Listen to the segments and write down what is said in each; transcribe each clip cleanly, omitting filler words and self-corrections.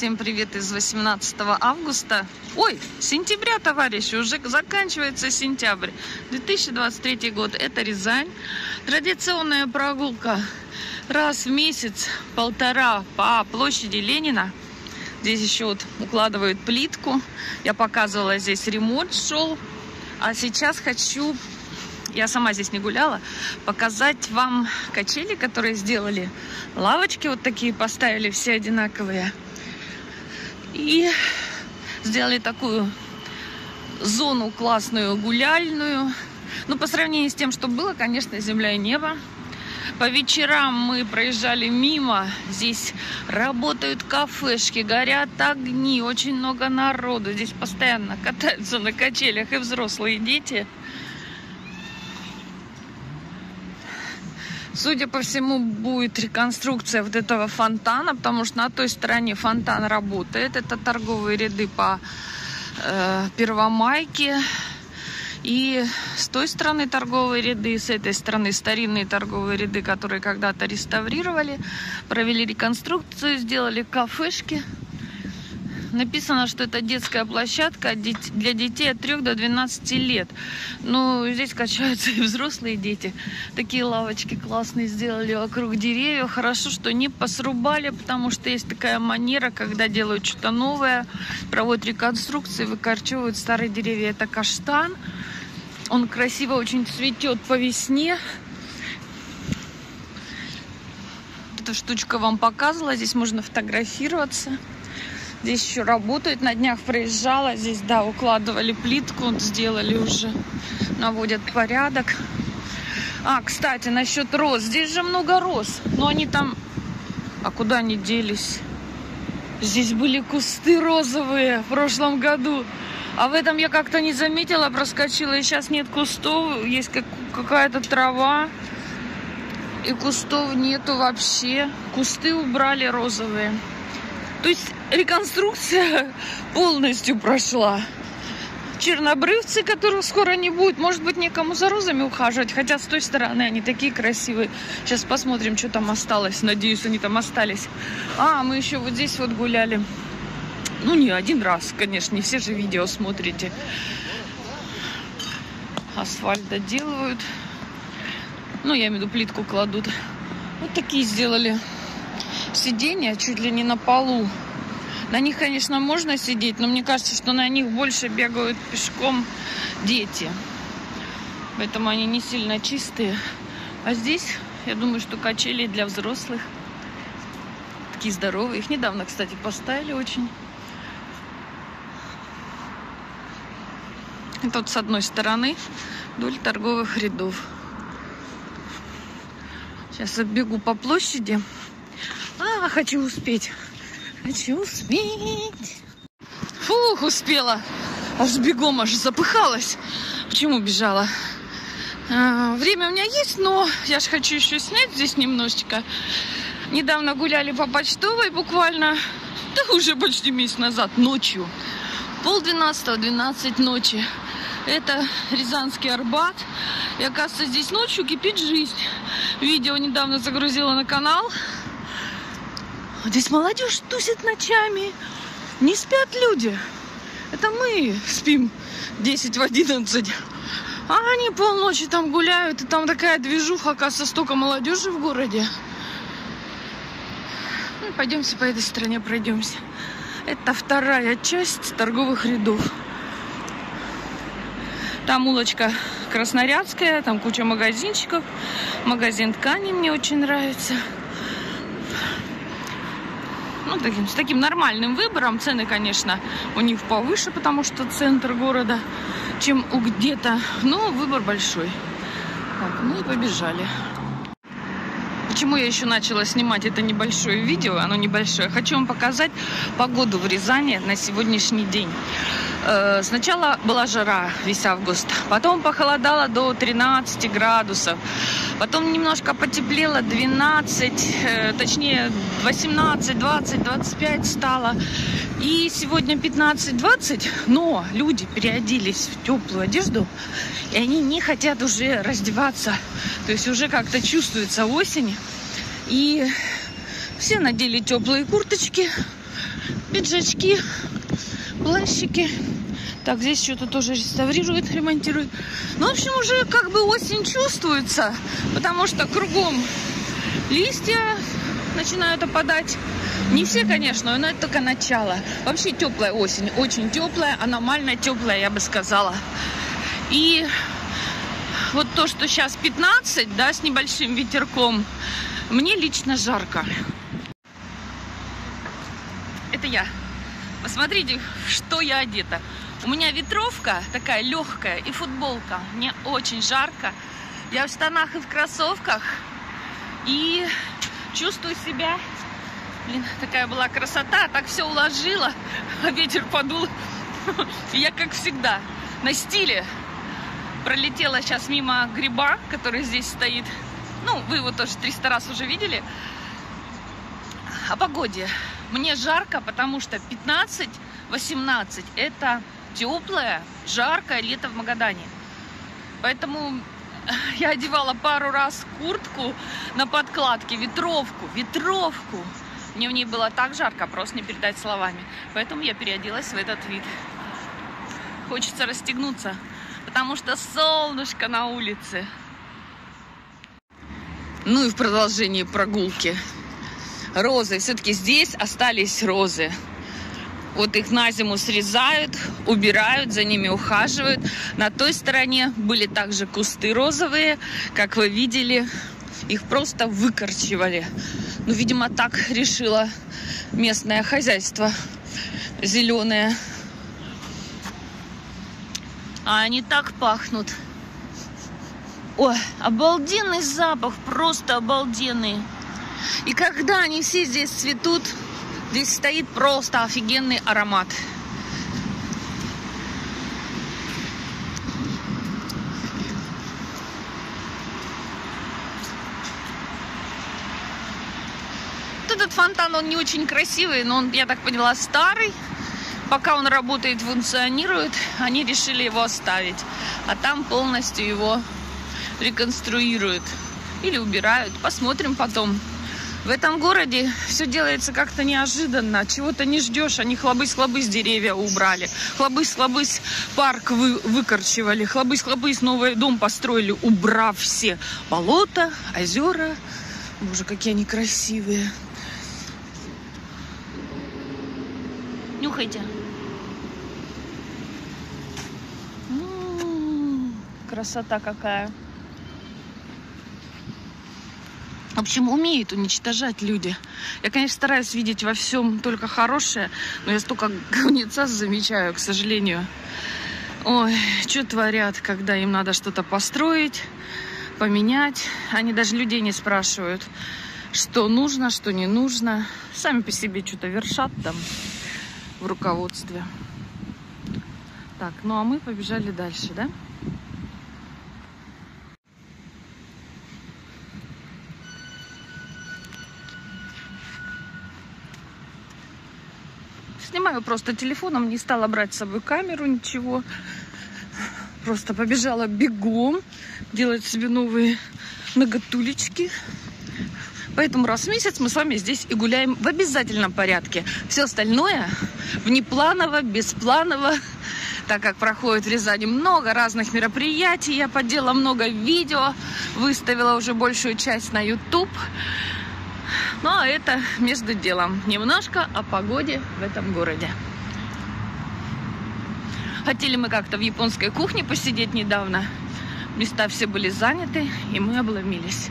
Всем привет из 18 августа. Ой, сентября, товарищи, уже заканчивается сентябрь. 2023 год. Это Рязань. Традиционная прогулка раз в месяц, полтора по площади Ленина. Здесь еще вот укладывают плитку. Я показывала, здесь ремонт шел. А сейчас хочу, я сама здесь не гуляла, показать вам качели, которые сделали. Лавочки вот такие поставили, все одинаковые. И сделали такую зону классную, гуляльную. Ну, по сравнению с тем, что было, конечно, земля и небо. По вечерам мы проезжали мимо. Здесь работают кафешки, горят огни, очень много народу. Здесь постоянно катаются на качелях и взрослые, и дети. Судя по всему, будет реконструкция вот этого фонтана, потому что на той стороне фонтан работает. Это торговые ряды по Первомайке. И с той стороны торговые ряды, и с этой стороны старинные торговые ряды, которые когда-то реставрировали, провели реконструкцию, сделали кафешки. Написано, что это детская площадка для детей от 3 до 12 лет. Но здесь качаются и взрослые дети. Такие лавочки классные сделали вокруг деревьев. Хорошо, что не посрубали, потому что есть такая манера, когда делают что-то новое, проводят реконструкции, выкорчевывают старые деревья. Это каштан. Он красиво очень цветет по весне. Эта штучка вам показывала. Здесь можно фотографироваться. Здесь еще работают. На днях проезжала. Здесь, да, укладывали плитку. Сделали уже. Наводят порядок. А, кстати, насчет роз. Здесь же много роз. Но они там... А куда они делись? Здесь были кусты розовые в прошлом году. А в этом я как-то не заметила. Проскочила. И сейчас нет кустов. Есть какая-то трава. И кустов нету вообще. Кусты убрали розовые. То есть реконструкция полностью прошла. Чернобрывцы, которых скоро не будет. Может быть, некому за розами ухаживать. Хотя с той стороны они такие красивые. Сейчас посмотрим, что там осталось. Надеюсь, они там остались. А, мы еще вот здесь вот гуляли. Ну, не один раз, конечно. Не все же видео смотрите. Асфальт доделывают. Ну, я имею в виду, плитку кладут. Вот такие сделали сиденья чуть ли не на полу. На них, конечно, можно сидеть, но мне кажется, что на них больше бегают пешком дети. Поэтому они не сильно чистые. А здесь, я думаю, что качели для взрослых. Такие здоровые. Их недавно, кстати, поставили очень. И тут с одной стороны вдоль торговых рядов. Сейчас оббегу по площади. Хочу успеть. Хочу успеть. Фух, успела. Аж бегом, аж запыхалась. Почему бежала? Время у меня есть, но я же хочу еще снять здесь немножечко. Недавно гуляли по Почтовой буквально, да уже почти месяц назад, ночью. 11:30, 12 ночи. Это Рязанский Арбат. И оказывается, здесь ночью кипит жизнь. Видео недавно загрузила на канал. Здесь молодежь тусит ночами. Не спят люди. Это мы спим 10 в 11. А они полночи там гуляют. И там такая движуха, оказывается, столько молодежи в городе. Ну, пойдемте по этой стороне пройдемся. Это вторая часть торговых рядов. Там улочка Краснорядская. Там куча магазинчиков. Магазин ткани мне очень нравится. Ну, с таким нормальным выбором. Цены, конечно, у них повыше, потому что центр города, чем у где-то. Но выбор большой. Так, ну и побежали. Почему я еще начала снимать это небольшое видео? Оно небольшое. Хочу вам показать погоду в Рязани на сегодняшний день. Сначала была жара весь август. Потом похолодало до 13 градусов. Потом немножко потеплело, 12, точнее 18, 20, 25 стало. И сегодня 15-20, но люди переоделись в теплую одежду, и они не хотят уже раздеваться. То есть уже как-то чувствуется осень. И все надели теплые курточки, Пиджачки, плащики. Так, здесь что-то тоже реставрируют, ремонтируют. Ну, в общем, уже как бы осень чувствуется, потому что кругом листья начинают опадать. Не все, конечно, но это только начало. Вообще теплая осень, очень теплая, аномально теплая, я бы сказала. И вот то, что сейчас 15, да, с небольшим ветерком, мне лично жарко. Это я. Посмотрите, что я одета. У меня ветровка такая легкая и футболка. Мне очень жарко. Я в штанах и в кроссовках. И чувствую себя... Блин, такая была красота. Так все уложила. Ветер подул. И я, как всегда, на стиле. Пролетела сейчас мимо гриба, который здесь стоит. Ну, вы его тоже 300 раз уже видели. О погоде. Мне жарко, потому что 15-18 это теплое, жаркое лето в Магадане. Поэтому я одевала пару раз куртку на подкладке, ветровку. Мне в ней было так жарко, просто не передать словами. Поэтому я переоделась в этот вид. Хочется расстегнуться, потому что солнышко на улице. Ну и в продолжении прогулки. Розы. Все-таки здесь остались розы. Вот их на зиму срезают, убирают, за ними ухаживают. На той стороне были также кусты розовые. Как вы видели, их просто выкорчевали. Ну, видимо, так решило местное хозяйство зеленое. А они так пахнут. Ой, обалденный запах, просто обалденный. И когда они все здесь цветут, здесь стоит просто офигенный аромат. Вот этот фонтан, он не очень красивый, но он, я так поняла, старый. Пока он работает, функционирует, они решили его оставить. А там полностью его реконструируют или убирают. Посмотрим потом. В этом городе все делается как-то неожиданно. Чего-то не ждешь. Они хлобысь-хлобысь деревья убрали. Хлобысь-хлобысь парк выкорчевали. Хлобысь-хлобысь новый дом построили, убрав все болота, озера. Боже, какие они красивые. Нюхайте. Красота какая. В общем, умеют уничтожать люди. Я, конечно, стараюсь видеть во всем только хорошее, но я столько говнеца замечаю, к сожалению. Ой, что творят, когда им надо что-то построить, поменять. Они даже людей не спрашивают, что нужно, что не нужно. Сами по себе что-то вершат там в руководстве. Так, ну а мы побежали дальше, да? Снимаю просто телефоном, не стала брать с собой камеру, ничего. Просто побежала бегом делать себе новые ноготулечки. Поэтому раз в месяц мы с вами здесь и гуляем в обязательном порядке. Все остальное внепланово, беспланово. Так как проходит в Рязани много разных мероприятий, я поделала много видео, выставила уже большую часть на YouTube. Ну, а это между делом. Немножко о погоде в этом городе. Хотели мы как-то в японской кухне посидеть недавно. Места все были заняты, и мы обломились.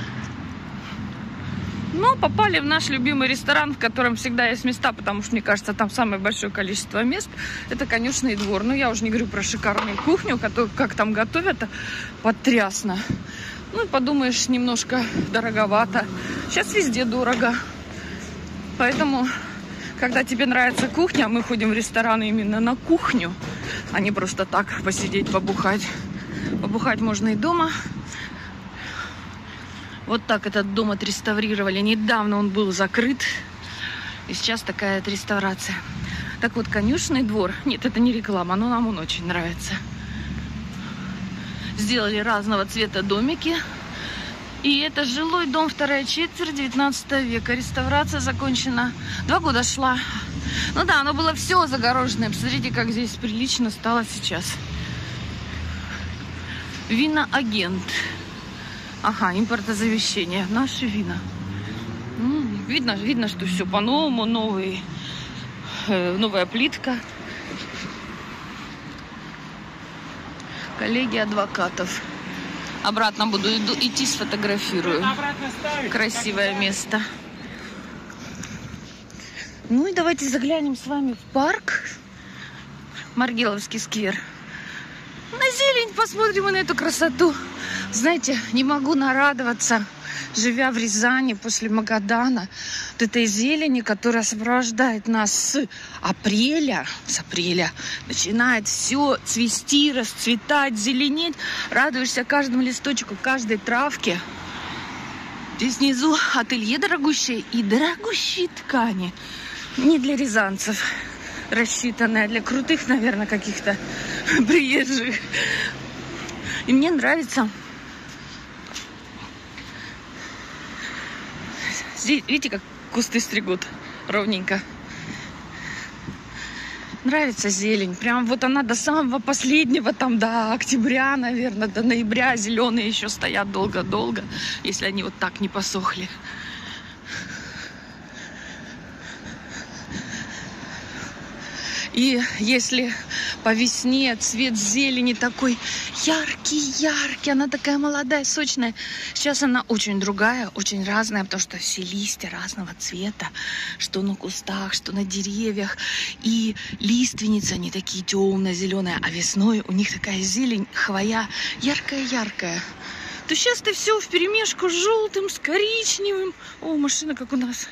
Но попали в наш любимый ресторан, в котором всегда есть места, потому что, мне кажется, там самое большое количество мест. Это конюшенный двор. Но я уже не говорю про шикарную кухню, как там готовят, потрясно. Ну, подумаешь, немножко дороговато. Сейчас везде дорого. Поэтому, когда тебе нравится кухня, мы ходим в рестораны именно на кухню, а не просто так посидеть, побухать. Побухать можно и дома. Вот так этот дом отреставрировали. Недавно он был закрыт. И сейчас такая отреставрация. Так вот, конюшенный двор. Нет, это не реклама, но нам он очень нравится. Сделали разного цвета домики. И это жилой дом, вторая четверть 19 века. Реставрация закончена. 2 года шла. Ну да, оно было все загороженное. Посмотрите, как здесь прилично стало сейчас. Виноагент. Ага, импортозамещение. Наши вина. Видно, что все по-новому. Новая плитка. Коллеги адвокатов. Обратно буду идти, сфотографирую. Красивое место. Ну и давайте заглянем с вами в парк. Маргеловский сквер. На зелень посмотрим и на эту красоту. Знаете, не могу нарадоваться, живя в Рязани после Магадана, вот этой зелени, которая сопровождает нас с апреля начинает все цвести, расцветать, зеленеть. Радуешься каждому листочку, каждой травке. Здесь внизу ателье дорогущее и дорогущие ткани. Не для рязанцев рассчитанные, а для крутых, наверное, каких-то приезжих. И мне нравится. Здесь, видите, как кусты стригут ровненько. Нравится зелень. Прям вот она до самого последнего, там до октября, наверное, до ноября зеленые еще стоят долго-долго, если они вот так не посохли. И если по весне цвет зелени такой яркий, она такая молодая, сочная. Сейчас она очень другая, очень разная, потому что все листья разного цвета, что на кустах, что на деревьях. И лиственницы, они такие темно-зеленые, а весной у них такая зелень, хвоя яркая-яркая. То сейчас-то все вперемешку с желтым, с коричневым. О, машина как у нас.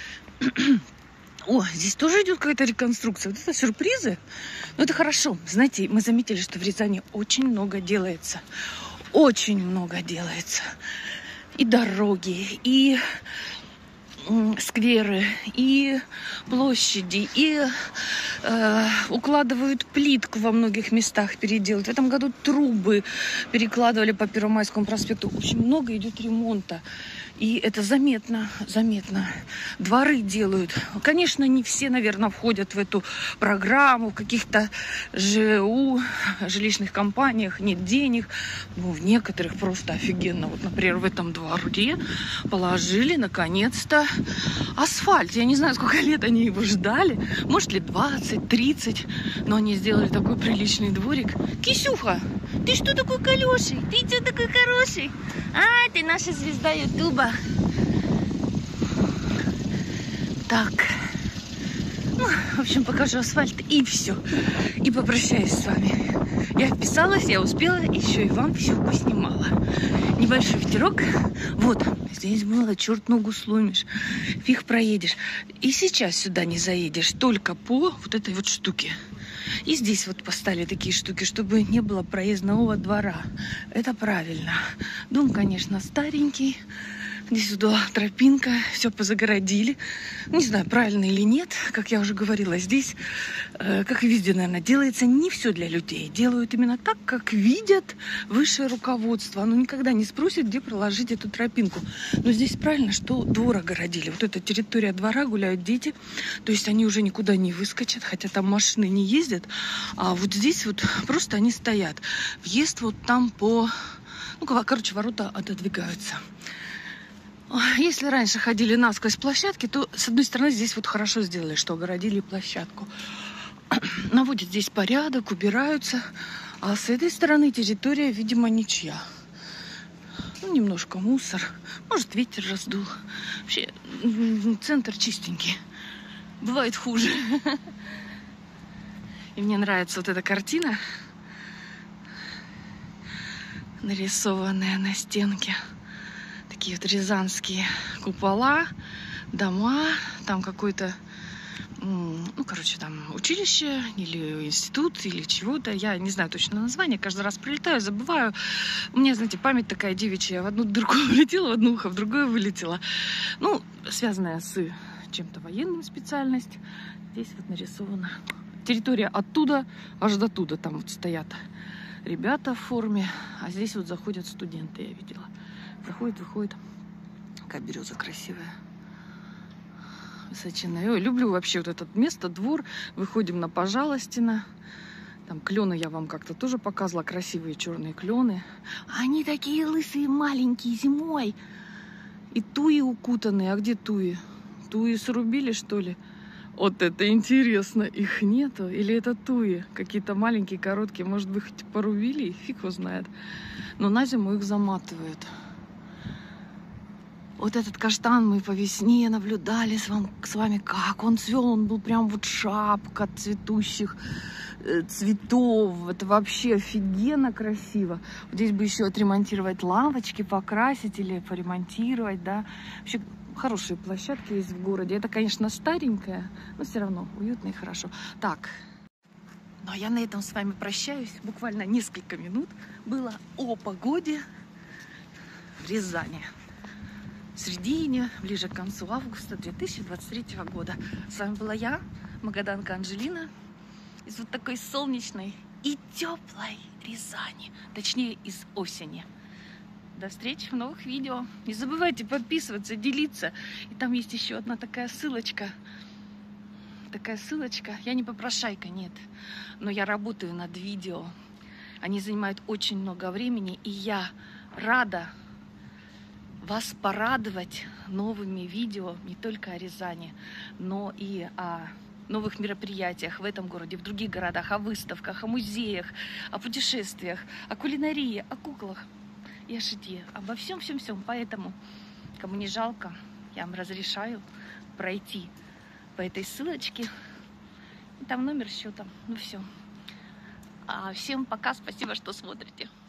О, здесь тоже идет какая-то реконструкция. Вот это сюрпризы. Но это хорошо. Знаете, мы заметили, что в Рязани очень много делается. Очень много делается. И дороги, и скверы, и площади, и укладывают плитку во многих местах, переделывают. В этом году трубы перекладывали по Первомайскому проспекту. Очень много идет ремонта. И это заметно. Дворы делают. Конечно, не все, наверное, входят в эту программу. В каких-то ЖУ, жилищных компаниях нет денег. Но в некоторых просто офигенно. Вот, например, в этом дворе положили, наконец-то, асфальт. Я не знаю, сколько лет они его ждали. Может, лет 20-30. Но они сделали такой приличный дворик. Кисюха, ты что такой колёший? Ты что такой хороший? А, ты наша звезда Ютуба. Так. Ну, в общем, покажу асфальт и все. И попрощаюсь с вами. Я вписалась, я успела, еще и вам все поснимала. Небольшой ветерок. Вот, здесь было, черт ногу сломишь. Фиг проедешь. И сейчас сюда не заедешь, только по вот этой вот штуке. И здесь вот поставили такие штуки, чтобы не было проездного двора. Это правильно. Дом, конечно, старенький. Здесь сюда тропинка, все позагородили. Не знаю, правильно или нет, как я уже говорила, здесь, как и везде, наверное, делается не все для людей. Делают именно так, как видят высшее руководство. Оно никогда не спросит, где проложить эту тропинку. Но здесь правильно, что двор огородили. Вот эта территория двора, гуляют дети. То есть они уже никуда не выскочат, хотя там машины не ездят. А вот здесь вот просто они стоят. Въезд вот там по... Ну, короче, ворота отодвигаются. Если раньше ходили насквозь площадки, то, с одной стороны, здесь вот хорошо сделали, что огородили площадку. Наводят здесь порядок, убираются. А с этой стороны территория, видимо, ничья. Ну, немножко мусор. Может, ветер раздул. Вообще, центр чистенький. Бывает хуже. И мне нравится вот эта картина, нарисованная на стенке. Такие вот рязанские купола, дома, там какой-то, ну, короче, там училище или институт или чего-то. Я не знаю точно название, каждый раз прилетаю, забываю. У меня, знаете, память такая девичья. В одну дырку вылетела, в одно ухо, в другое вылетела. Ну, связанная с чем-то военным специальность. Здесь вот нарисована территория оттуда аж до туда, там вот стоят ребята в форме, а здесь вот заходят студенты, я видела. Заходит, выходит. Какая береза красивая. Высоченная. Ой, люблю вообще вот это место, двор. Выходим на Пожалостино. Там клены я вам как-то тоже показывала. Красивые черные клены. Они такие лысые, маленькие зимой. И туи укутанные. А где туи? Туи срубили, что ли? Вот это интересно. Их нету? Или это туи? Какие-то маленькие, короткие. Может быть, хоть порубили? Фиг его знает. Но на зиму их заматывают. Вот этот каштан мы по весне наблюдали с вами, как он цвел. Он был прям вот шапка цветущих цветов. Это вообще офигенно красиво. Вот здесь бы еще отремонтировать лавочки, покрасить или поремонтировать, да. Вообще хорошие площадки есть в городе. Это, конечно, старенькая, но все равно уютно и хорошо. Так, ну а я на этом с вами прощаюсь. Буквально несколько минут было о погоде в Рязани. В середине, ближе к концу августа 2023 года. С вами была я, магаданка Анжелина, из вот такой солнечной и теплой Рязани, точнее из осени. До встречи в новых видео. Не забывайте подписываться, делиться. И там есть еще одна такая ссылочка. Я не попрошайка, нет. Но я работаю над видео. Они занимают очень много времени. И я рада вас порадовать новыми видео не только о Рязани, но и о новых мероприятиях в этом городе, в других городах, о выставках, о музеях, о путешествиях, о кулинарии, о куклах и о шитье, обо всем-всем-всем. Поэтому, кому не жалко, я вам разрешаю пройти по этой ссылочке. И там номер счета. Ну все. Всем пока, спасибо, что смотрите.